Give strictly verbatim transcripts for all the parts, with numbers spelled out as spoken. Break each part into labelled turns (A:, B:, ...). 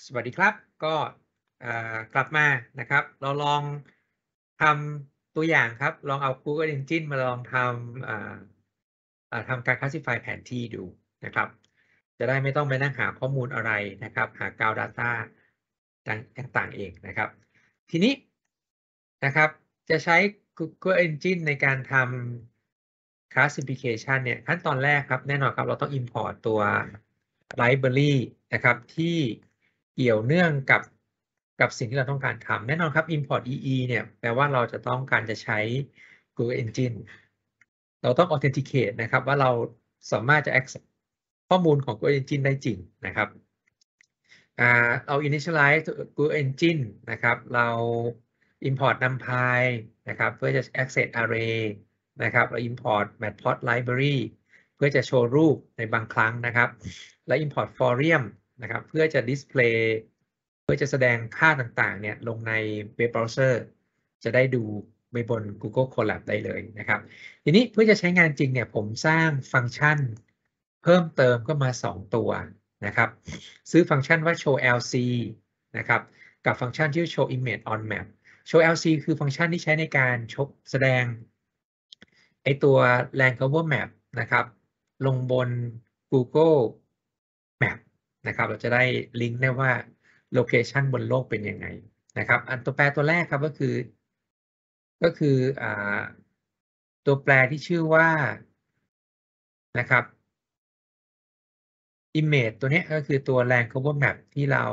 A: สวัสดีครับก็กลับมานะครับเราลองทำตัวอย่างครับลองเอา Google Engine มาลองทำทำการ Classify แผนที่ดูนะครับจะได้ไม่ต้องไปนั่งหาข้อมูลอะไรนะครับหา Ground Data ต่างๆเองนะครับทีนี้นะครับจะใช้ Google Engine ในการทำ Classification เนี่ยขั้นตอนแรกครับแน่นอนครับเราต้อง import ตัว Library นะครับที่เกี่ยวเนื่องกับกับสิ่งที่เราต้องการทำแน่นอนครับ import ee เนี่ยแปลว่าเราจะต้องการจะใช้ Google Engine เราต้อง authenticate นะครับว่าเราสามารถจะ access ข้อมูลของ Google Engine ได้จริงนะครับเรา initialize Google Engine นะครับเรา import numpy นะครับเพื่อจะ access array นะครับเรา import matplot library เพื่อจะโชว์รูปในบางครั้งนะครับและ import forum นะครับเพื่อจะ display เพื่อจะแสดงค่าต่างๆเนี่ยลงในเว็บเบราว์เซอร์จะได้ดูไปบน Google Colab ได้เลยนะครับทีนี้เพื่อจะใช้งานจริงเนี่ยผมสร้างฟังก์ชันเพิ่มเติมก็มาสองตัวนะครับซื้อฟังก์ชันว่า show แอล ซี นะครับกับฟังก์ชันที่ show image on map show แอล ซี คือฟังก์ชันที่ใช้ในการชกแสดงไอตัว land cover map นะครับลงบน Google Map นะครับเราจะได้ลิงก์ได้ว่าโลเคชันบนโลกเป็นยังไงนะครับอันตัวแปรตัวแรกครับก็คือก็คืออตัวแปรที่ชื่อว่านะครับ image ตัวนี้ก็คือตัว land cover map ที่เรา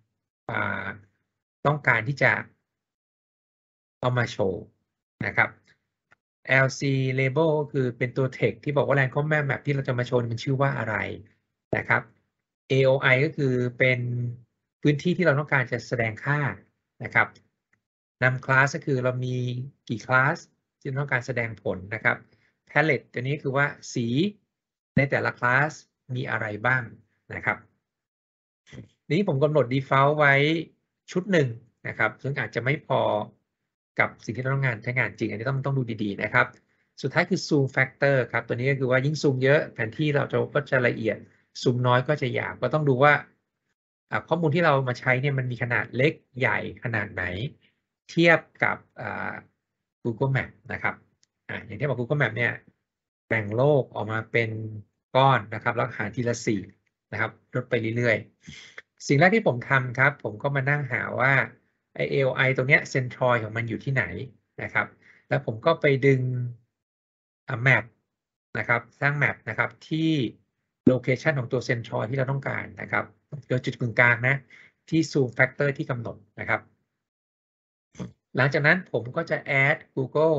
A: ต้องการที่จะเอามาโชว์นะครับ แอล ซี label ก็คือเป็นตัว text ที่บอกว่า land cover map ที่เราจะมาโชว์มันชื่อว่าอะไรนะครับ เอ โอ ไอ ก็คือเป็นพื้นที่ที่เราต้องการจะแสดงค่านะครับนำคลาสก็คือเรามีกี่คลาสที่ต้องการแสดงผลนะครับ palette ตัวนี้คือว่าสีในแต่ละคลาสมีอะไรบ้างนะครับนี้ผมกำหนด default ไว้ชุดหนึ่งนะครับซึ่งอาจจะไม่พอกับสิ่งที่เราต้องงานใช้งานจริงอันนี้ต้องต้องดูดีๆนะครับสุดท้ายคือ zoom factor ครับตัวนี้ก็คือว่ายิ่งซูมเยอะแผนที่เราจะก็จะละเอียดซูมน้อยก็จะหยาบก็ต้องดูว่าข้อมูลที่เรามาใช้เนี่ยมันมีขนาดเล็กใหญ่ขนาดไหนเทียบกับ Google Map นะครับอ่าอย่างที่บอก Google Map เนี่ยแบ่งโลกออกมาเป็นก้อนนะครับแล้วหาทีละสี่นะครับลดไปเรื่อยๆสิ่งแรกที่ผมทำครับผมก็มานั่งหาว่าไอ เอ โอ ไอ ตรงเนี้ยเซนทรอยของมันอยู่ที่ไหนนะครับแล้วผมก็ไปดึงแมปนะครับสร้างแมปนะครับที่โลเคชันของตัวเซนทรอยที่เราต้องการนะครับโดยจุดกึ่งกลางนะที่ zoom factor ที่กำหนดนะครับหลังจากนั้นผมก็จะ add Google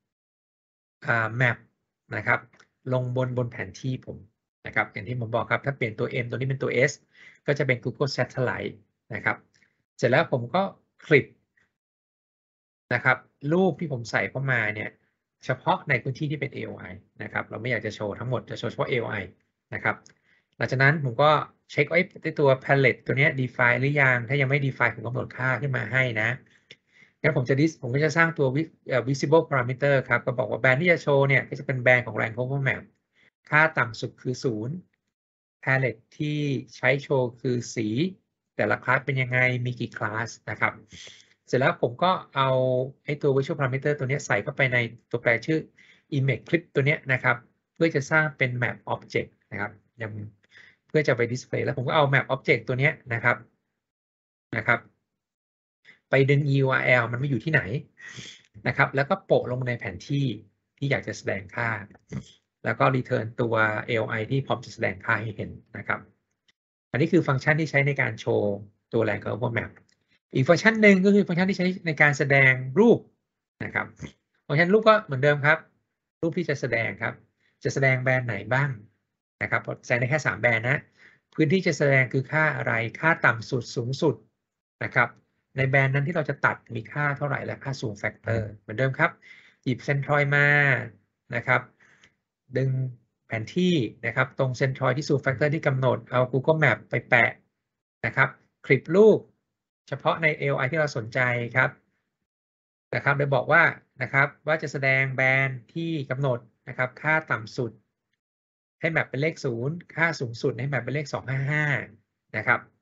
A: Map นะครับลงบนบนแผนที่ผมนะครับอย่างที่ผมบอกครับถ้าเปลี่ยนตัว M ตัวนี้เป็นตัว S ก็จะเป็น Google Satellite นะครับเสร็จแล้วผมก็คลิกนะครับรูปที่ผมใส่เข้ามาเนี่ยเฉพาะในพื้นที่ที่เป็น เอ โอ ไอ นะครับเราไม่อยากจะโชว์ทั้งหมดจะโชว์เฉพาะ เอ โอ ไอ นะครับหลังจากนั้นผมก็เช็คว่าไอ้ตัว palette ตัวนี้ define หรือยังถ้ายังไม่ define ผมกำหนดค่าขึ้นมาให้นะงั้นผมจะ dis ผมก็จะสร้างตัว visible parameter ครับก็บอกว่าแบรนด์ที่จะโชว์เนี่ยก็จะเป็นแบรนด์ของ land cover map ค่าต่ำสุดคือศูนย์ palette ที่ใช้โชว์คือสีแต่ละคลาสเป็นยังไงมีกี่คลาสนะครับเสร็จแล้วผมก็เอาไอ้ตัว visual parameter ตัวนี้ใส่เข้าไปในตัวแปรชื่อ image clip ตัวนี้นะครับเพื่อจะสร้างเป็น map object นะครับยังเพื่อจะไป display แล้วผมก็เอา map object ตัวนี้นะครับนะครับไปดึง ยู อาร์ แอล มันไม่อยู่ที่ไหนนะครับแล้วก็โปะลงในแผนที่ที่อยากจะแสดงค่าแล้วก็ return ตัว เอ โอ ไอ ที่พร้อมจะแสดงค่าให้เห็นนะครับอันนี้คือฟังก์ชันที่ใช้ในการโชว์ตัว land cover map อีกฟังก์ชันหนึ่งก็คือฟังก์ชันที่ใช้ในการแสดงรูปนะครับฟังก์ชันรูปก็เหมือนเดิมครับรูปที่จะแสดงครับจะแสดงแบรนด์ไหนบ้างนะครับแสดงได้แค่สามแบรนด์นะพื้นที่จะแสดงคือค่าอะไรค่าต่ำสุดสูงสุดนะครับในแบรนด์นั้นที่เราจะตัดมีค่าเท่าไหร่และค่า zoom factor เหมือนเดิมครับหยิบเซนทรอยมานะครับดึงแผนที่นะครับตรงเซนทรอยที่ zoom factor ที่กำหนดเอา Google Map ไปแปะนะครับคลิปรูปเฉพาะใน เอ โอ ไอ ที่เราสนใจครับนะครับโดยบอกว่านะครับว่าจะแสดงแบรนด์ที่กำหนดนะครับค่าต่ำสุดให้แมปเป็นเลขศูนย์ค่าสูงสุดให้แมปเป็นเลขสองห้าห้านะครับ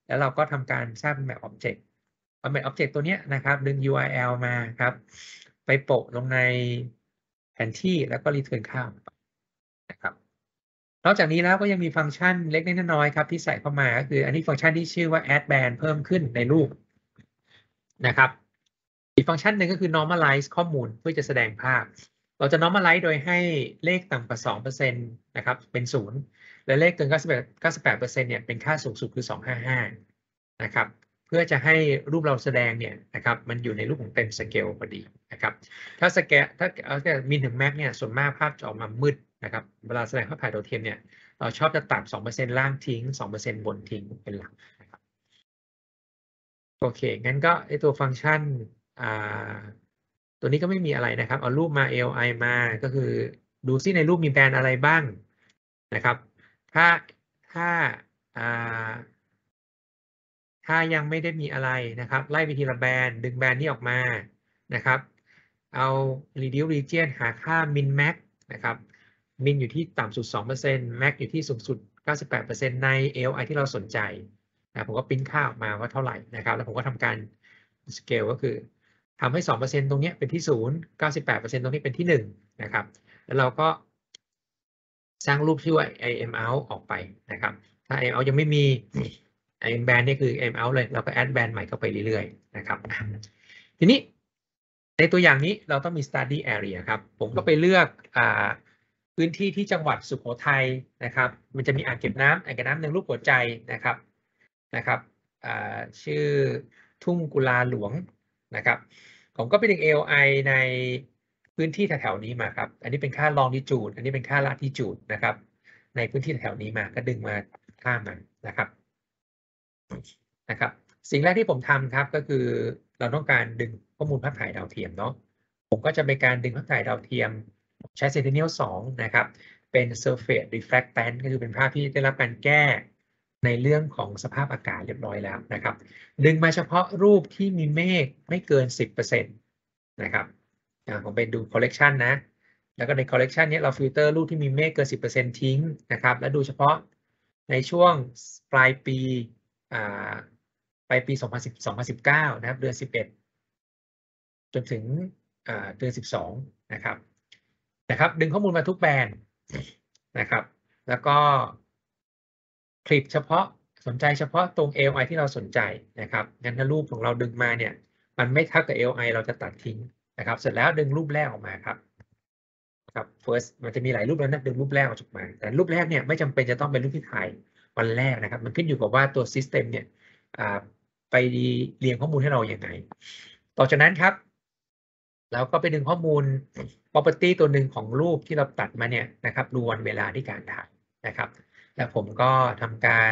A: แล้วเราก็ทำการสร้าง map object map object ตัวเนี้ยนะครับดึง ยู อาร์ แอล มาครับไปโปะลงในแผนที่แล้วก็ return ค่านะครับนอกจากนี้แล้วก็ยังมีฟังก์ชันเล็กๆน้อยๆครับที่ใส่เข้ามาก็คืออันนี้ฟังก์ชันที่ชื่อว่า add band เพิ่มขึ้นในรูปนะครับอีกฟังก์ชันหนึ่งก็คือ normalize ข้อมูลเพื่อจะแสดงภาพเราจะ normalize โดยให้เลขต่ำกว่า สองเปอร์เซ็นต์ นะครับเป็นศูนย์และเลขเกิน เก้าสิบแปด เก้าสิบแปดเปอร์เซ็นต์ เนี่ยเป็นค่าสูงสุดคือสองร้อยห้าสิบห้านะครับเพื่อจะให้รูปเราแสดงเนี่ยนะครับมันอยู่ในรูปของเต็มสเกลพอดีนะครับถ้าสเกลถ้าเอาแต่มินถึงแม็กเนี่ยส่วนมากภาพจะออกมามืดนะครับเวลาแสดงภาพถ่ายดาวเทียมเนี่ยเราชอบจะตัด สองเปอร์เซ็นต์ ล่างทิ้ง สองเปอร์เซ็นต์ บนทิ้งเป็นหลักนะครับโอเคงั้นก็ไอตัวฟังก์ชันอ่าตัวนี้ก็ไม่มีอะไรนะครับเอารูปมา เอ แอล ไอ มาก็คือดูซิในรูปมีแบรนด์อะไรบ้างนะครับถ้าถ้าอ่าถ้ายังไม่ได้มีอะไรนะครับไล่ไปทีละแบรนด์ดึงแบรนด์นี้ออกมานะครับเอา reduce region หาค่า min max นะครับ min อยู่ที่ต่ำสุด สองเปอร์เซ็นต์ max อยู่ที่สูงสุด เก้าสิบแปดเปอร์เซ็นต์ ใน เอ แอล ไอ ที่เราสนใจนะผมก็ปริ้นค่าออกมาว่าเท่าไหร่นะครับแล้วผมก็ทำการ scale ก็คือทำให้ สองเปอร์เซ็นต์ ตรงนี้เป็นที่ศูนย์ เก้าสิบแปดเปอร์เซ็นต์ ตรงนี้เป็นที่หนึ่งนะครับแล้วเราก็สร้างรูปที่ว่า aim out ออกไปนะครับถ้า aim out ยังไม่มีไอ้แบรนด์นี่คือ aim out เลยเราก็ add แบรนด์ใหม่เข้าไปเรื่อยๆนะครับทีนี้ในตัวอย่างนี้เราต้องมี study area ครับผมก็ไปเลือกอ่าพื้นที่ที่จังหวัดสุโขทัยนะครับมันจะมีอ่างเก็บน้ำอ่างเก็บน้ำหนึ่งรูปหัวใจนะครับนะครับอ่าชื่อทุ่งกุลาหลวงนะครับผมก็ไปดึง เอ แอล ไอ ในพื้นที่แถวๆนี้มาครับอันนี้เป็นค่า longitude อันนี้เป็นค่า latitude นะครับในพื้นที่แถวๆนี้มาก็ดึงมาค่ามันนะครับนะครับสิ่งแรกที่ผมทำครับก็คือเราต้องการดึงข้อมูลภาพถ่ายดาวเทียมเนาะผมก็จะเป็นการดึงภาพถ่ายดาวเทียมใช้ Sentinel สองนะครับเป็น Surface Reflectance ก็คือเป็นภาพที่ได้รับการแก้ในเรื่องของสภาพอากาศเรียบร้อยแล้วนะครับดึงมาเฉพาะรูปที่มีเมฆไม่เกิน สิบเปอร์เซ็นต์ นะครับผมไปดู Collection นะแล้วก็ใน Collection นี้เราฟิลเตอร์รูปที่มีเมฆเกิน สิบเปอร์เซ็นต์ ทิ้งนะครับและดูเฉพาะในช่วงปลายปีไปปีสองพันสิบ สองพันสิบเก้านะครับเดือนสิบเอ็ดจนถึงเดือนสิบสองนะครับนะครับดึงข้อมูลมาทุกแบรนด์นะครับแล้วก็คลิปเฉพาะสนใจเฉพาะตรง เอ แอล ไอ ที่เราสนใจนะครับงั้นถ้ารูปของเราดึงมาเนี่ยมันไม่เท่ากับ เอ แอล ไอ เราจะตัดทิ้งนะครับเสร็จแล้วดึงรูปแรกออกมาครับครับ first มันจะมีหลายรูปแล้วนะดึงรูปแรกออกมาแต่รูปแรกเนี่ยไม่จำเป็นจะต้องเป็นรูปที่ถ่ายวันแรกนะครับมันขึ้นอยู่กับว่าตัว system เนี่ยไปเรียงข้อมูลให้เราอย่างไรต่อจากนั้นครับเราก็ไปดึงข้อมูล property ตัวหนึ่งของรูปที่เราตัดมาเนี่ยนะครับดูวันเวลาที่การถ่ายนะครับแล้วผมก็ทำการ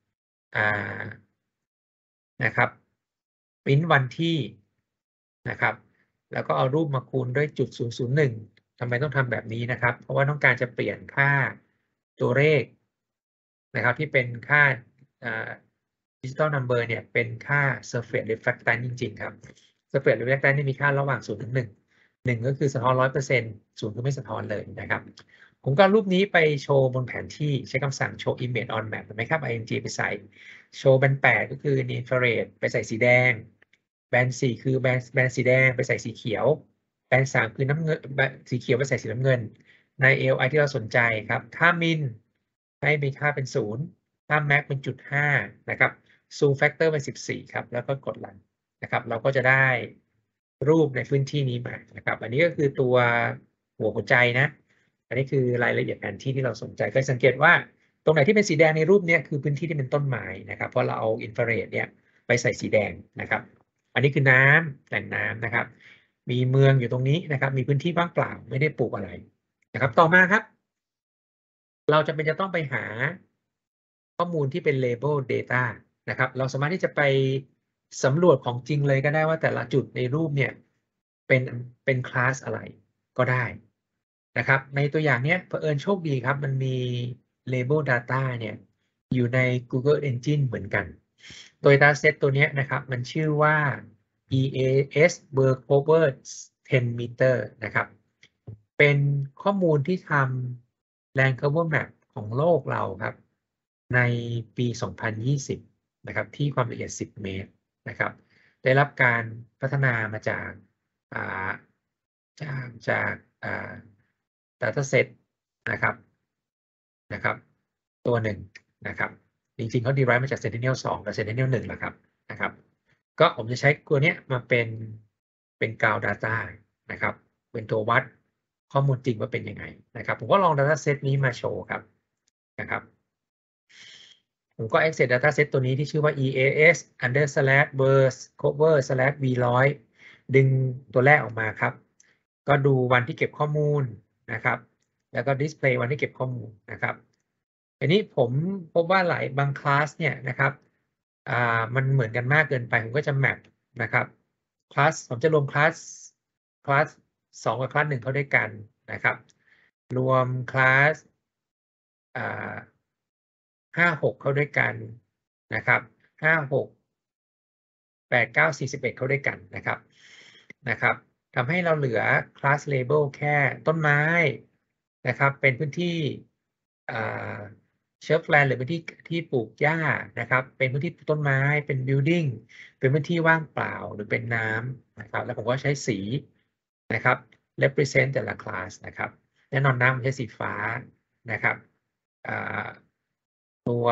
A: นะครับปริ้นวันที่นะครับแล้วก็เอารูปมาคูณด้วยจุดศูนย์ ศูนย์ หนึ่งทำไมต้องทำแบบนี้นะครับเพราะว่าต้องการจะเปลี่ยนค่าตัวเลขนะครับที่เป็นค่าdigital number เนี่ยเป็นค่า surface reflectance จริงๆครับ surface reflectance นี่มีค่าระหว่างศูนย์ถึงหนึ่ง หนึ่งก็คือสะท้อน ร้อยเปอร์เซ็นต์ ศูนย์คือไม่สะท้อนเลยนะครับผมก็รูปนี้ไปโชว์บนแผนที่ใช้คำสั่งโชว์ image on map เห็นไหมครับ img ไปใส่โชว์แบนแปดก็คือ infrared ไปใส่สีแดงแบนสี่คือแบนแบนสีแดงไปใส่สีเขียวแบนสามคือน้ำเงินสีเขียวไปใส่สีน้ำเงินใน เอ แอล ไอ ที่เราสนใจครับค่า min ให้มีค่าเป็นศูนย์ค่า max เป็นจุดห้านะครับ zoom factor เป็นสิบสี่ครับแล้วก็กดรันนะครับเราก็จะได้รูปในพื้นที่นี้มานะครับอันนี้ก็คือตัวหัวหัวใจนะอันนี้คือรายละเอียดแผนที่ที่เราสนใจก็สังเกตว่าตรงไหนที่เป็นสีแดงในรูปนี้คือพื้นที่ที่เป็นต้นไม้นะครับเพราะเราเอาอินฟราเรดเนี่ยไปใส่สีแดงนะครับอันนี้คือน้ำแหล่งน้ำนะครับมีเมืองอยู่ตรงนี้นะครับมีพื้นที่ว่างเปล่าไม่ได้ปลูกอะไรนะครับต่อมาครับเราจะเป็นจะต้องไปหาข้อมูลที่เป็น label data นะครับเราสามารถที่จะไปสำรวจของจริงเลยก็ได้ว่าแต่ละจุดในรูปเนี่ยเป็นเป็นคลาสอะไรก็ได้นะครับในตัวอย่างนี้เผอิญโชคดีครับมันมี label data เนี่ยอยู่ใน Google Engine เหมือนกันตัว dataset ตัวนี้นะครับมันชื่อว่า อี เอ เอส Berg Cover สิบ meter นะครับเป็นข้อมูลที่ทำ Land Cover Map ของโลกเราครับในปี สองพันยี่สิบนะครับที่ความละเอียดสิบเมตรนะครับได้รับการพัฒนามาจากอ่าจากจากอ่า dataset นะครับนะครับตัวหนึ่งนะครับจริงๆเขา derive มาจาก Sentinel สองกับ Sentinel หนึ่งแหละครับนะครับก็ผมจะใช้ตัวเนี้ยมาเป็นเป็น ground data นะครับเป็นตัววัดข้อมูลจริงว่าเป็นยังไงนะครับผมก็ลอง dataset นี้มาโชว์ครับนะครับผมก็ access dataset ตัวนี้ที่ชื่อว่า eas under slash verse cover slash v หนึ่งร้อยดึงตัวแรกออกมาครับก็ดูวันที่เก็บข้อมูลนะครับแล้วก็ display วันที่เก็บข้อมูลนะครับอันนี้ผมพบว่าหลายบางคลาสเนี่ยนะครับอ่ามันเหมือนกันมากเกินไปผมก็จะแมปนะครับคลาสผมจะรวมคลาสคลาสสองกับคลาสหนึ่งเข้าด้วยกันนะครับรวมคลาสอ่าห้าหกเข้าด้วยกันนะครับห้าหกแปดเก้าสี่สิบเอ็ดเข้าด้วยกันนะครับนะครับทำให้เราเหลือ class label แค่ต้นไม้นะครับเป็นพื้นที่เชฟแลนด์หรือพื้นที่ที่ปลูกหญ้านะครับเป็นพื้นที่ปลูกต้นไม้เป็น building เป็นพื้นที่ว่างเปล่าหรือเป็นน้ำนะครับแล้วผมก็ใช้สีนะครับ represent แต่ละ class นะครับแน่นอนน้ำมันใช้สีฟ้านะครับตัว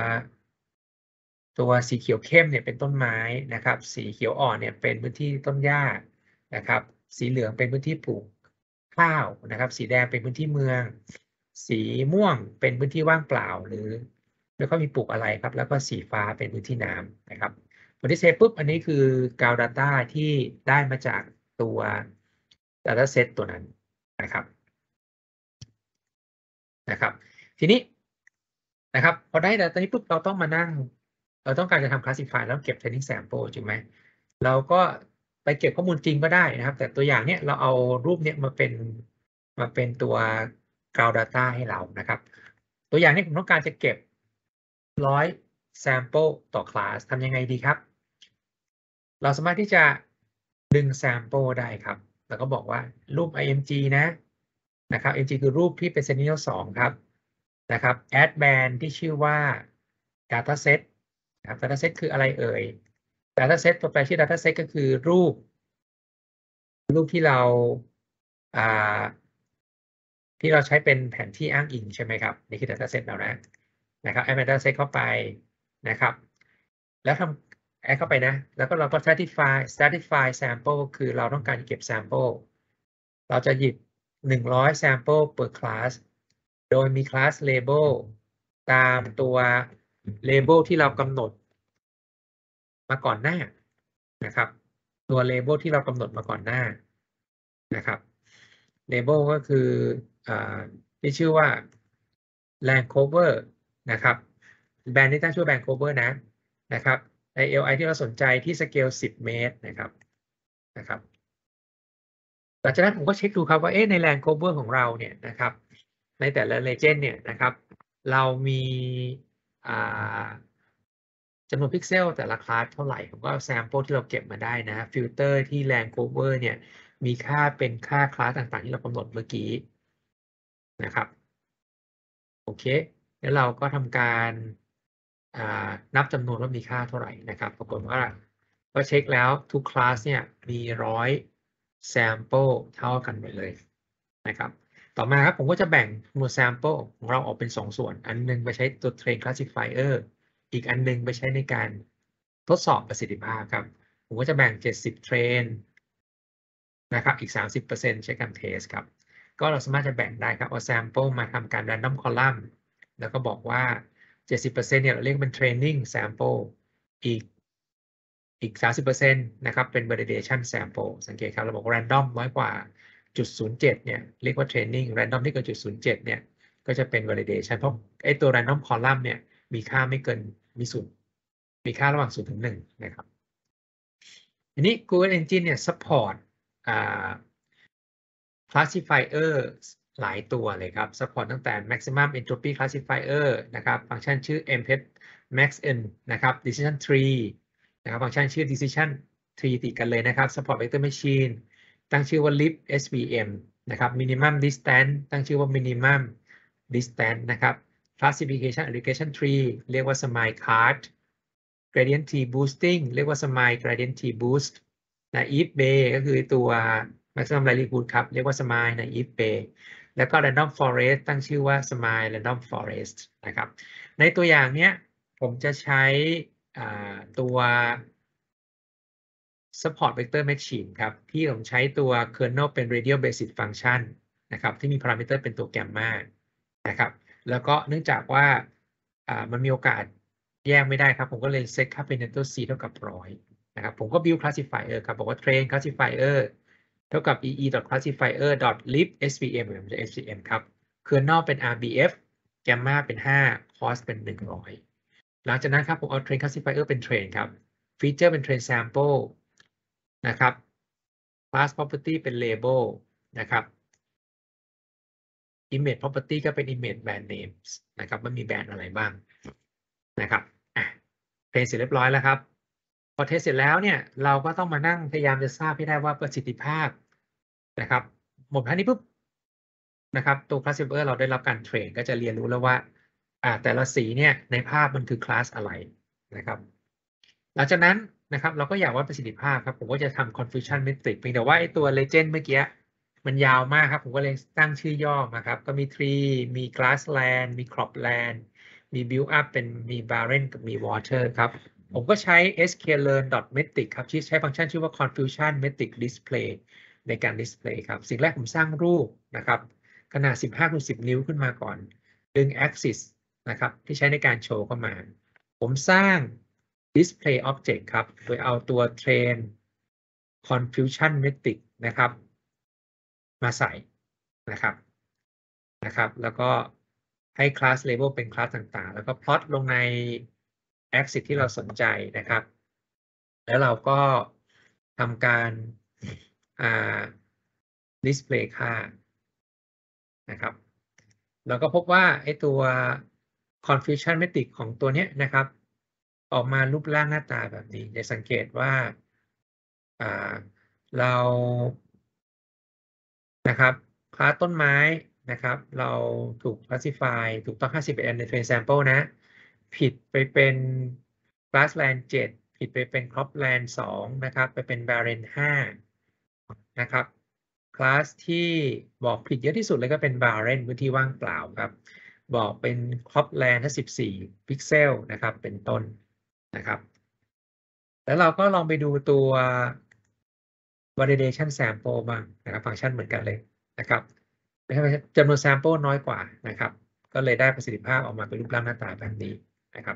A: ตัวสีเขียวเข้มเนี่ยเป็นต้นไม้นะครับสีเขียวอ่อนเนี่ยเป็นพื้นที่ต้นหญ้านะครับสีเหลืองเป็นพื้นที่ปลูกข้าวนะครับสีแดงเป็นพื้นที่เมืองสีม่วงเป็นพื้นที่ว่างเปล่าหรือไม่ค่อยมีปลูกอะไรครับแล้วก็สีฟ้าเป็นพื้นที่น้ำนะครับพอที่เซฟปุ๊บอันนี้คือ ground data ที่ได้มาจากตัว dataset ตัวนั้นนะครับนะครับทีนี้นะครับพอได้ data นี้ปุ๊บเราต้องมานั่งเราต้องการจะทำ classify แล้วเก็บ training sample จริงไหมเราก็ไปเก็บข้อมูลจริงก็ได้นะครับแต่ตัวอย่างเนี้ยเราเอารูปเนี้ยมาเป็นมาเป็นตัว ground data ให้เรานะครับตัวอย่างนี้ผมต้องการจะเก็บร้อย sample ต่อ class ทำยังไงดีครับเราสามารถที่จะดึง sample ได้ครับแล้วก็บอกว่ารูป ไอ เอ็ม จี นะนะครับ ไอ เอ็ม จี คือรูปที่เป็น Sentinel สองครับนะครับ add band ที่ชื่อว่า dataset นะครับ dataset คืออะไรเอ่ย dataset ตัวแปรชื่อ dataset ก็คือรูปรูปที่เราอ่าที่เราใช้เป็นแผนที่อ้างอิงใช่ไหมครับนี่คือ dataset เรานะนะครับ add dataset เข้าไปนะครับแล้วทำ add เข้าไปนะแล้วก็เราก็ stratify stratify sample คือเราต้องการเก็บ sample เราจะหยิบหนึ่งร้อย sample per class โดยมี class label ตามตัว label ที่เรากำหนดมาก่อนหน้านะครับตัว label ที่เรากำหนดมาก่อนหน้านะครับ label ก็คืออ่าที่ชื่อว่า land cover นะครับแบรนด์ที่ตั้งชื่อแบรนด์ cover นะนะครับใน เอล ไอ ที่เราสนใจที่สเกลสิบเมตรนะครับนะครับหลังจากนั้นผมก็เช็คดูครับว่าเอ๊ะใน land cover ของเราเนี่ยนะครับในแต่ละ legend เนี่ยนะครับเรามีอ่าจำนวนพิกเซลแต่ละคลาสเท่าไหร่ผมก็เอา sample ที่เราเก็บมาได้นะฟิลเตอร์ที่ land cover เนี่ยมีค่าเป็นค่าคลาสต่างๆที่เรากำหนดเมื่อกี้นะครับโอเคแล้วเราก็ทำการนับจำนวนว่ามีค่าเท่าไหร่นะครับปรากฏว่าก็เช็คแล้วทุกคลาสเนี่ยมีร้อย sample เท่ากันหมดเลยนะครับต่อมาครับผมก็จะแบ่งหมวด sample ของเราออกเป็นสองส่วนอันนึงไปใช้ตัว train classifier อีกอันนึงไปใช้ในการทดสอบประสิทธิภาพครับผมก็จะแบ่งเจ็ดสิบเทรนนะครับอีก สามสิบเปอร์เซ็นต์ ใช้การเทสครับก็เราสามารถจะแบ่งได้ครับเอา sample มาทำการ random column แล้วก็บอกว่า เจ็ดสิบเปอร์เซ็นต์ เนี่ยเราเรียกเป็น training sample อีกอีก สามสิบเปอร์เซ็นต์ นะครับเป็น validation sample สังเกตครับเราบอก random น้อยกว่าจุดศูนย์เจ็ดเนี่ยเรียกว่า training random ที่เกินจุดศูนย์เจ็ดเนี่ยก็จะเป็น validation เพราะไอ้ตัว random column เนี่ยมีค่าไม่เกินมีศูนย์มีค่าระหว่างศูนย์ถึงหนึ่งนะครับทีนี้ Google Engine เนี่ย support อ่า classifier หลายตัวเลยครับ support ตั้งแต่ maximum entropy classifier นะครับฟังก์ชันชื่อ mpet maxn นะครับ decision tree นะครับฟังก์ชันชื่อ decision tree ติดกันเลยนะครับ support vector machine ตั้งชื่อว่า lib svm นะครับ minimum distance ตั้งชื่อว่า minimum distance นะครับ classification aggregation tree เรียกว่า smile card gradient t boosting เรียกว่า smile gradient t boost naive Bayes ก็คือตัว maximum likelihood ครับเรียกว่า smile naive Bayes แล้วก็ random forest ตั้งชื่อว่า smile random forest นะครับในตัวอย่างเนี้ยผมจะใช้ตัว support vector machine ครับที่ผมใช้ตัว kernel เป็น radial basis function นะครับที่มี parameter เป็นตัว gamma นะครับแล้วก็เนื่องจากว่ามันมีโอกาสแยกไม่ได้ครับผมก็เลย set ค่า Pareto c เท่ากับร้อยนะครับผมก็ build classifier ครับบอกว่า train classifier เท่ากับ ee.classifier.lib svm ผมจะ svm ครับ kernel เป็น rbf gamma เป็นห้า cost เป็นหนึ่งร้อยหลังจากนั้นครับผมเอา train classifier เป็น train ครับ feature เป็น train sample นะครับ class property เป็น label นะครับ image property ก็เป็น image brand names นะครับว่ามีแบรนด์อะไรบ้างนะครับอ่ะเทสเสร็จเรียบร้อยแล้วครับพอเทสเสร็จแล้วเนี่ยเราก็ต้องมานั่งพยายามจะทราบให้ได้ว่าประสิทธิภาพนะครับหมดท่านี้ปุ๊บนะครับตัว classifier เราได้รับการเทรนก็จะเรียนรู้แล้วว่าอ่าแต่ละสีเนี่ยในภาพมันคือคลาสอะไรนะครับหลังจากนั้นนะครับเราก็อยากวัดประสิทธิภาพครับผมก็จะทำ confusion metric เพียงแต่ว่าไอ้ตัว legend เมื่อกี้มันยาวมากครับผมก็เลยตั้งชื่อย่อมาครับก็มี tree มี grassland มี cropland มี build up เป็นมี barren กับมี water ครับผมก็ใช้ sklearn.metric ครับที่ใช้ฟังก์ชันชื่อว่า confusion metric display ในการ display ครับสิ่งแรกผมสร้างรูปนะครับขนาดสิบห้าคูณสิบนิ้วขึ้นมาก่อนดึง axis นะครับที่ใช้ในการโชว์เข้ามาผมสร้าง display object ครับโดยเอาตัว train confusion metric นะครับมาใส่นะครับนะครับแล้วก็ให้ class label เป็น class ต่างๆแล้วก็ plot ลงใน axis ที่เราสนใจนะครับแล้วเราก็ทำการ display ค่านะครับเราก็พบว่าไอ้ตัว confusion metric ของตัวนี้นะครับออกมารูปร่างหน้าตาแบบนี้จะสังเกตว่าเรานะครับคลาสต้นไม้นะครับเราถูก classify ถูกต้องห้าสิบเอ็ดใน train sample นะผิดไปเป็น grassland เจ็ดผิดไปเป็น cropland สองนะครับไปเป็น barren ห้านะครับคลาสที่บอกผิดเยอะที่สุดเลยก็เป็น barren พื้นที่ว่างเปล่าครับบอกเป็น cropland ถ้าสิบสี่พิกเซลนะครับเป็นต้นนะครับแล้วเราก็ลองไปดูตัว validation sample บ้างนะครับฟังก์ชันเหมือนกันเลยนะครับจำนวน sample น้อยกว่านะครับก็เลยได้ประสิทธิภาพออกมาเป็นรูปร่างหน้าตาแบบนี้นะครับ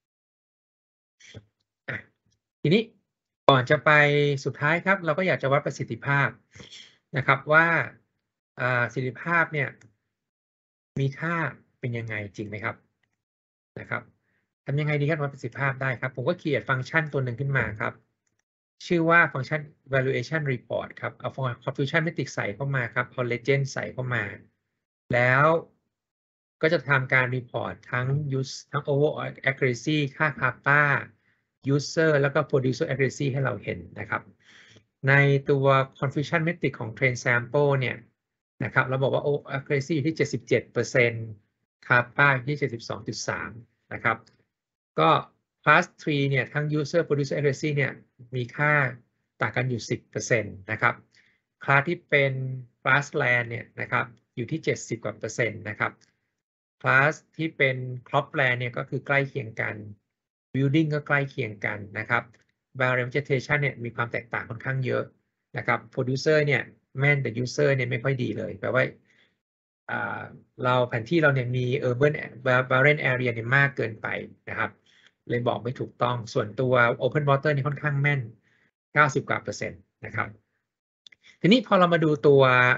A: ทีนี้ก่อนจะไปสุดท้ายครับเราก็อยากจะวัดประสิทธิภาพนะครับว่าประสิทธิภาพเนี่ยมีค่าเป็นยังไงจริงไหมครับนะครับทำยังไงดีครับวัดประสิทธิภาพได้ครับผมก็เขียนฟังก์ชันตัวหนึ่งขึ้นมาครับชื่อว่าฟังก์ชัน valuation report ครับเอา confusion metric ใส่เข้ามาครับเอา legend ใส่เข้ามาแล้วก็จะทำการ report ทั้ง use ทั้ง overall accuracy ค่า kappa user แล้วก็ producer accuracy ให้เราเห็นนะครับในตัว confusion metric ของ train sample เนี่ยนะครับเราบอกว่า accuracy อยู่ที่ เจ็ดสิบเจ็ดเปอร์เซ็นต์ kappa อยู่ที่ เจ็ดสิบสองจุดสาม นะครับก็ class สามเนี่ยทั้ง user producer accuracy เนี่ยมีค่าต่างกันอยู่ สิบเปอร์เซ็นต์ นะครับคลาสที่เป็น grassland เนี่ยนะครับอยู่ที่ เจ็ดสิบกว่าเปอร์เซ็นต์นะครับคลาสที่เป็น cropland เนี่ยก็คือใกล้เคียงกัน building ก็ใกล้เคียงกันนะครับ barren vegetation เนี่ยมีความแตกต่างค่อนข้างเยอะนะครับ producer เนี่ยแม่นแต่ user เนี่ยไม่ค่อยดีเลยแปลว่าเราแผนที่เราเนี่ยมี urban barren area เนี่ยมากเกินไปนะครับเลยบอกไม่ถูกต้องส่วนตัว open water นี่ค่อนข้างแม่นเก้าสิบกว่าเปอร์เซ็นต์นะครับทีนี้พอเรามาดูตัว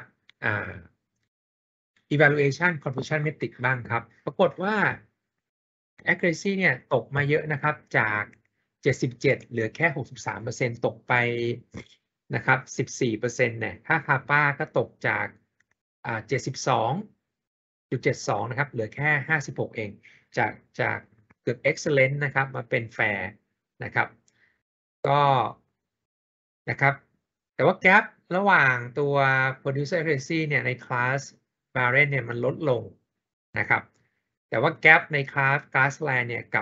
A: evaluation confusion metric บ้างครับปรากฏว่า accuracy เนี่ยตกมาเยอะนะครับจากเจ็ดสิบเจ็ดเหลือแค่ หกสิบสามเปอร์เซ็นต์ ตกไปนะครับ สิบสี่เปอร์เซ็นต์ เนี่ยค่า kappa ก็ตกจากเจ็ดสิบสองจุดเจ็ดสอง นะครับเหลือแค่ห้าสิบหกเองจากจากเกือบ excellent นะครับมาเป็น fair นะครับก็นะครับแต่ว่า gap ระหว่างตัว producer accuracy เนี่ยในคลาส barren เนี่ยมันลดลงนะครับแต่ว่า gap ในคลาส grassland เนี่ยกับ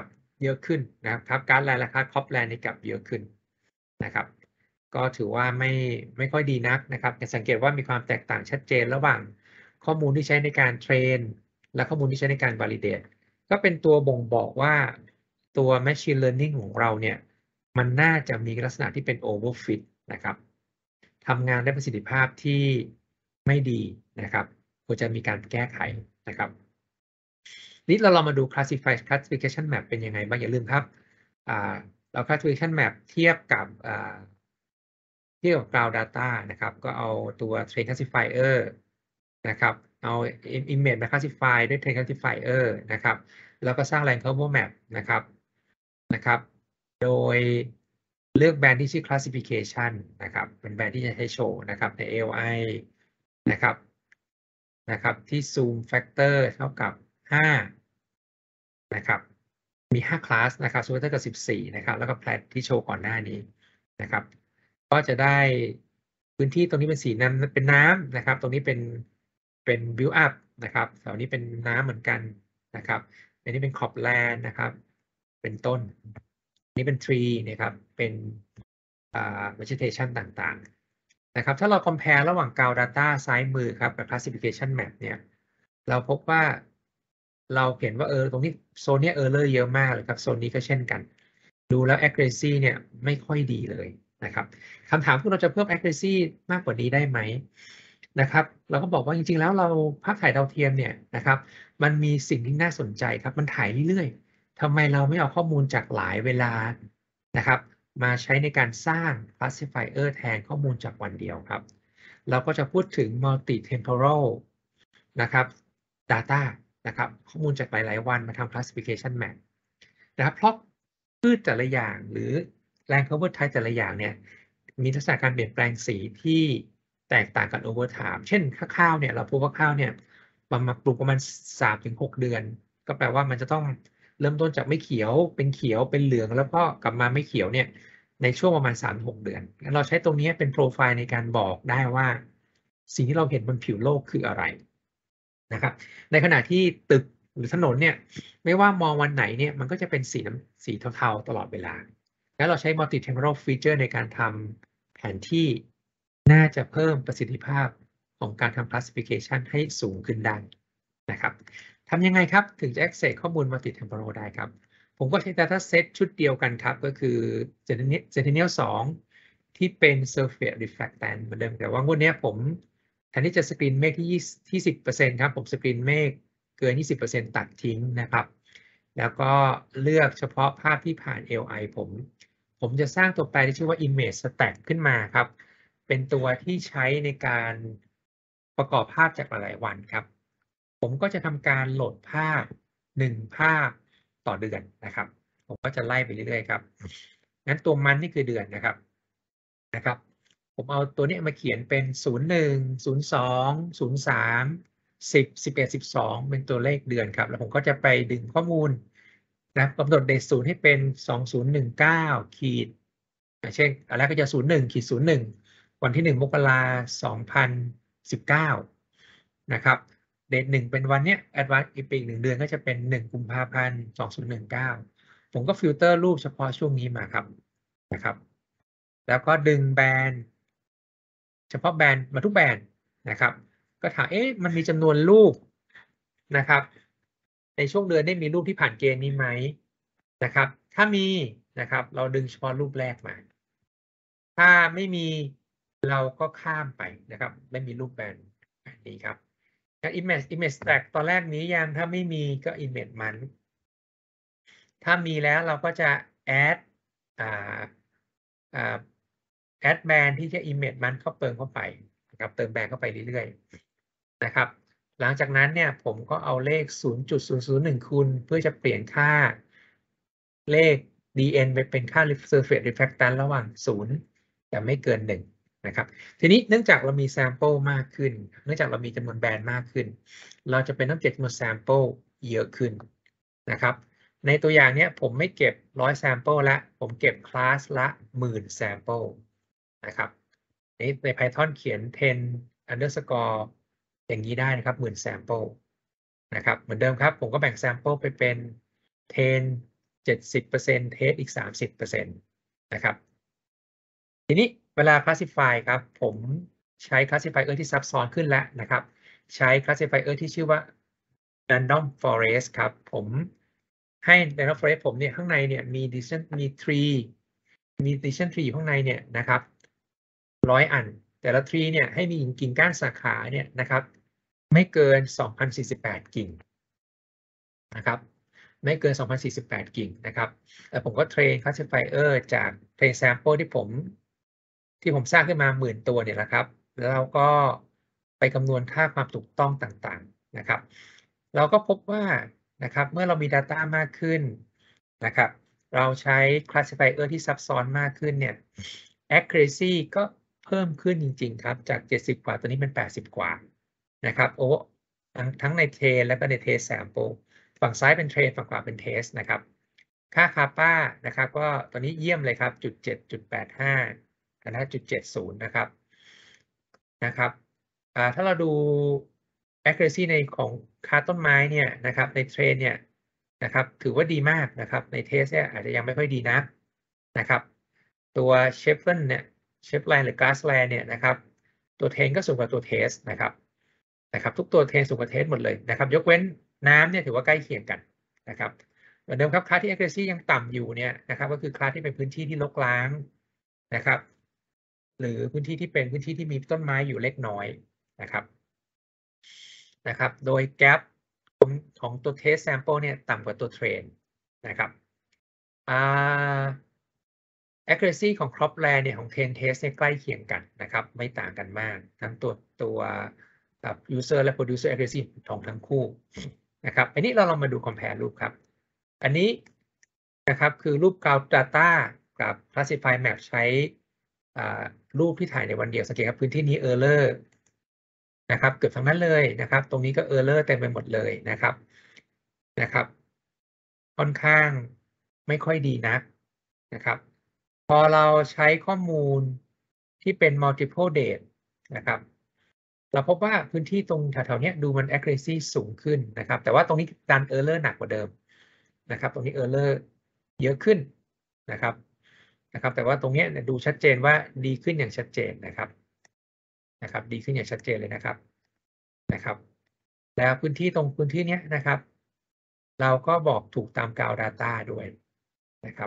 A: เยอะขึ้นนะครับการ์ดแลนราคาคอปแลนนี่กลับเยอะขึ้นนะครับก็ถือว่าไม่ไม่ค่อยดีนักนะครับจะสังเกตว่ามีความแตกต่างชัดเจนระหว่างข้อมูลที่ใช้ในการเทรนและข้อมูลที่ใช้ในการ validate ก็เป็นตัวบ่งบอกว่าตัว machine learning ของเราเนี่ยมันน่าจะมีลักษณะที่เป็น overfit นะครับทำงานได้ประสิทธิภาพที่ไม่ดีนะครับควรจะมีการแก้ไขนะครับนี้เราลองมาดู classify classification map เป็นยังไงบ้างอย่าลืมครับอ่าเรา classification map เทียบกับอ่าเทียบกับ Cloud Data นะครับก็เอาตัว Train Classifier นะครับเอา Image มา classify ด้วย Train Classifier นะครับแล้วก็สร้าง Rankable Map นะครับนะครับโดยเลือกแบรนด์ที่ชื่อ Classification นะครับเป็นแบรนด์ที่จะให้โชว์นะครับใน เอ แอล ไอ นะครับนะครับที่ Zoom Factor เท่ากับห้านะครับมีห้าคลาสนะครับ Zoom Factor กับสิบสี่นะครับแล้วก็แพลตที่โชว์ก่อนหน้านี้นะครับก็จะได้พื้นที่ตรงนี้เป็นสีน้ำเป็นน้ำนะครับตรงนี้เป็นเป็น build up นะครับแถวนี้เป็นน้ำเหมือนกันนะครับอันนี้เป็น cropland นะครับเป็นต้นอันนี้เป็น tree นะครับเป็นอ่า vegetation ต่างๆนะครับถ้าเรา compare ระหว่าง Cloud Data ซ้ายมือครับกับ classification map เนี่ยเราพบว่าเราเห็นว่าเออตรงนี้โซนนี้ error เยอะมากเลยครับโซนนี้ก็เช่นกันดูแล้ว accuracy เนี่ยไม่ค่อยดีเลยนะครับคำถามคือเราจะเพิ่ม accuracy มากกว่านี้ได้ไหมนะครับเราก็บอกว่าจริงๆแล้วเราภาพถ่ายดาวเทียมเนี่ยนะครับมันมีสิ่งที่น่าสนใจครับมันถ่ายเรื่อยๆทำไมเราไม่เอาข้อมูลจากหลายเวลานะครับมาใช้ในการสร้าง classifier แทนข้อมูลจากวันเดียวครับเราก็จะพูดถึง multi temporal นะครับ data นะครับข้อมูลจากหลายๆวันมาทำ classification map นะครับเพราะพืชแต่ละอย่างหรือ land cover type แต่ละอย่างเนี่ยมีลักษณะการเปลี่ยนแปลงสีที่แตกต่างกัน over time เช่นข้าวเนี่ยเราพบว่าข้าวเนี่ยมันมาปลูกประมาณ สามถึงหก เดือนก็แปลว่ามันจะต้องเริ่มต้นจากไม่เขียวเป็นเขียวเป็นเหลืองแล้วก็กลับมาไม่เขียวเนี่ยในช่วงประมาณ สามถึงหก เดือนงั้นเราใช้ตรงนี้เป็นโปรไฟล์ในการบอกได้ว่าสิ่งที่เราเห็นบนผิวโลกคืออะไรนะครับในขณะที่ตึกหรือถนนเนี่ยไม่ว่ามองวันไหนเนี่ยมันก็จะเป็นสีน้ำสีเทาๆตลอดเวลาแล้วเราใช้ multi temporal feature ในการทำแผนที่น่าจะเพิ่มประสิทธิภาพของการทำ classification ให้สูงขึ้นได้นะครับทำยังไงครับถึงจะ access ข้อมูล multi temporal ได้ครับผมก็ใช้ data set ชุดเดียวกันครับก็คือ Sentinel สองที่เป็น surface reflectance เหมือนเดิมแต่ว่างวดนี้ผมแทนที่จะสกรีนเมฆที่ที่ สิบเปอร์เซ็นต์ ครับผมสกรีนเมฆเกิน ยี่สิบเปอร์เซ็นต์ ตัดทิ้งนะครับแล้วก็เลือกเฉพาะภาพที่ผ่าน เอ แอล ไอ ผมผมจะสร้างตัวแปรที่ชื่อว่า image stack ขึ้นมาครับเป็นตัวที่ใช้ในการประกอบภาพจากหลายๆวันครับผมก็จะทำการโหลดภาพหนึ่งภาพต่อเดือนนะครับผมก็จะไล่ไปเรื่อยๆครับงั้นตัวมันนี่คือเดือนนะครับนะครับผมเอาตัวนี้มาเขียนเป็นศูนย์ หนึ่ง ศูนย์ สอง ศูนย์ สาม สิบ สิบเอ็ด สิบสองเป็นตัวเลขเดือนครับแล้วผมก็จะไปดึงข้อมูลนะกำหนดเดทศูนย์ให้เป็นสองศูนย์หนึ่งเก้าขีดเช่นอันแรกก็จะศูนย์หนึ่งขีดศูนย์หนึ่งวันที่หนึ่งมกราสองพันสิบเก้านะครับเดทหนึ่งเป็นวันเนี้ยแอดวานซ์อีกปีหนึ่งเดือนก็จะเป็นหนึ่งกุมภาพันธ์สองศูนย์หนึ่งเก้าผมก็ฟิลเตอร์รูปเฉพาะช่วงนี้มาครับนะครับแล้วก็ดึงแบรนด์เฉพาะแบรนด์มาทุกแบรนด์นะครับก็ถามเอ๊ะมันมีจำนวนรูปนะครับในช่วงเดือนได้มีรูปที่ผ่านเกณฑ์นี้ไหมนะครับถ้ามีนะครับเราดึงเฉพาะรูปแรกมาถ้าไม่มีเราก็ข้ามไปนะครับไม่มีรูปแบรนด์แบบนี้ครับแล้ว image image stack ตอนแรกนี้ยังถ้าไม่มีก็ image มันถ้ามีแล้วเราก็จะ add อ่าอ่า add แบรนด์ที่จะ image มันเข้าเติมเข้าไปนะครับเติมแบรนด์เข้าไปเรื่อยๆนะครับหลังจากนั้นเนี่ยผมก็เอาเลข ศูนย์จุดศูนย์ศูนย์หนึ่ง คูณเพื่อจะเปลี่ยนค่าเลข ดี เอ็น ไปเป็นค่า surface reflectance ระหว่างศูนย์แต่ไม่เกินหนึ่งนะครับทีนี้เนื่องจากเรามี sample มากขึ้นเนื่องจากเรามีจำนวนแบรนด์มากขึ้นเราจะเป็นต้องเก็บจำนวน sample เยอะขึ้นนะครับในตัวอย่างเนี้ยผมไม่เก็บร้อย sample ละผมเก็บคลาสละหมื่น sample นะครับในใน Python เขียนten underscore อย่างนี้ได้นะครับหมื่น sample นะครับเหมือนเดิมครับผมก็แบ่ง sample ไปเป็นten เจ็ดสิบเปอร์เซ็นต์ เทสอีก สามสิบเปอร์เซ็นต์ นะครับทีนี้เวลา classify ครับผมใช้ classifier ที่ซับซ้อนขึ้นแล้วนะครับใช้ classifier ที่ชื่อว่า random forest ครับผมให้ random forest ผมเนี่ยข้างในเนี่ยมี decision มี tree มี decision tree อยู่ข้างในเนี่ยนะครับร้อยอันแต่ละ tree เนี่ยให้มีกิ่งก้านสาขาเนี่ยนะครับไม่เกิน สองพันสี่สิบแปด กิ่งนะครับไม่เกิน สองพันสี่สิบแปด กิ่งนะครับแล้วผมก็เทรน classifier จากเทรน sample ที่ผมที่ผมสร้างขึ้นมาหมื่นตัวเนี่ยแหละครับแล้วเราก็ไปคำนวณค่าความถูกต้องต่างๆนะครับเราก็พบว่านะครับเมื่อเรามี data มากขึ้นนะครับเราใช้ classifier ที่ซับซ้อนมากขึ้นเนี่ย accuracy ก็เพิ่มขึ้นจริงๆครับจากเจ็ดสิบกว่าตอนนี้เป็นแปดสิบกว่านะครับโอ้ทั้งทั้งในเทรนและก็ในเทส sample ฝั่งซ้ายเป็นเทรนฝั่งขวาเป็นเทสนะครับค่า kappa นะครับก็ตอนนี้เยี่ยมเลยครับจุดเจ็ดจุดแปดห้าและจุดเจ็ดศูนย์นะครับนะครับอ่าถ้าเราดู accuracy ในของค่าต้นไม้เนี่ยนะครับในเทรนเนี่ยนะครับถือว่าดีมากนะครับในเทสเนี่ยอาจจะยังไม่ค่อยดีนักนะครับตัว Shepherd เนี่ย Shepherd หรือ Grassland เนี่ยนะครับตัวเทรนก็สูงกว่าตัวเทสนะครับนะครับทุกตัวเทรนสูงกว่าเทสหมดเลยนะครับยกเว้นน้ำเนี่ยถือว่าใกล้เคียงกันนะครับเหมือนเดิมครับค่าที่ accuracy ยังต่ำอยู่เนี่ยนะครับก็คือค่าที่เป็นพื้นที่ที่รกร้างนะครับหรือพื้นที่ที่เป็นพื้นที่ที่มีต้นไม้อยู่เล็กน้อยนะครับนะครับโดย gap ของของตัว test sample เนี่ยต่ำกว่าตัว train นะครับอ่า accuracy ของ cropland เนี่ยของ train test เนี่ยใกล้เคียงกันนะครับไม่ต่างกันมากทั้งตัวตัวกับ user และ producer accuracy ของทั้งคู่นะครับอันนี้เราลองมาดู compare รูปครับอันนี้นะครับคือรูป ground data กับ classify map ใช้รูปที่ถ่ายในวันเดียวสังเกตครับพื้นที่นี้ error นะครับเกือบทั้งนั้นเลยนะครับตรงนี้ก็ error เต็มไปหมดเลยนะครับนะครับค่อนข้างไม่ค่อยดีนักนะครับพอเราใช้ข้อมูลที่เป็น multiple date นะครับเราพบว่าพื้นที่ตรงแถวๆนี้ดูมัน accuracy สูงขึ้นนะครับแต่ว่าตรงนี้ดัน error หนักกว่าเดิมนะครับตรงนี้ error เยอะขึ้นนะครับนะครับแต่ว่าตรงนี้ดูชัดเจนว่าดีขึ้นอย่างชัดเจนนะครับนะครับดีขึ้นอย่างชัดเจนเลยนะครับนะครับแล้วพื้นที่ตรงพื้นที่นี้นะครับเราก็บอกถูกตาม ground data ด้วยนะครับ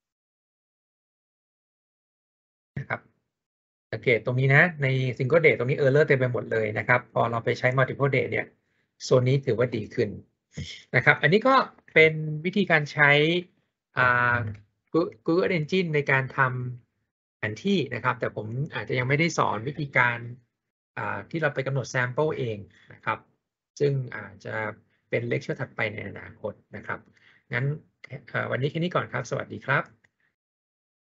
A: นะครับสังเกตตรงนี้นะใน single date ตรงนี้ error เต็มไปหมดเลยนะครับพอเราไปใช้ multiple date เนี่ยโซนนี้ถือว่าดีขึ้นนะครับอันนี้ก็เป็นวิธีการใช้อ่า Google Engine ในการทำแผนที่นะครับแต่ผมอาจจะยังไม่ได้สอนวิธีการที่เราไปกำหนด sample เองนะครับซึ่งอาจจะเป็นเลคเชอร์ถัดไปในอนาคตนะครับงั้นวันนี้แค่นี้ก่อนครับสวัสดีครับ